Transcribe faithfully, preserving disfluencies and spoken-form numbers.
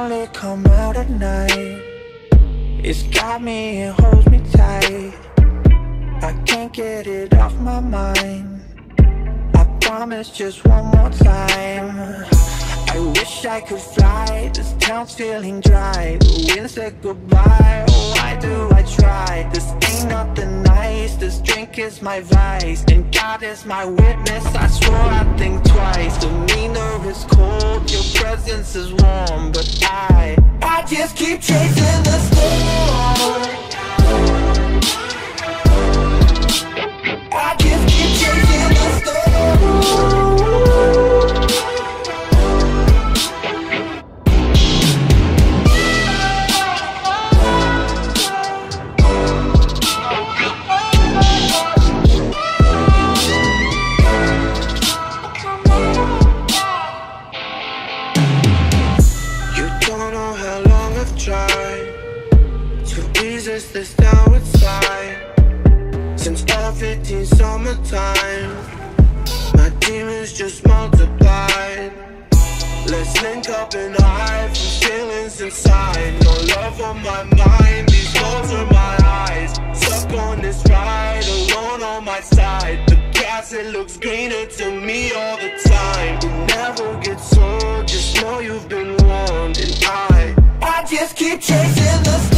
only come out at night. It's got me, it holds me tight. I can't get it off my mind. I promise just one more time. I wish I could fly, this town's feeling dry. The wind said goodbye, oh why do I try? This ain't nothing nice, this drink is my vice. And God is my witness, I swore I'd think twice. Demeanor is cold, your presence is warm. But I, I just keep chasing the storm. I just keep chasing the storm. This downward slide since all fifteen summertime. My demons just multiplied. Let's link up and hide from feelings inside. No love on my mind, these walls are my eyes. Stuck on this ride, alone on my side. The grass, it looks greener to me all the time. It never gets old, just know you've been warned. And I, I just keep chasing the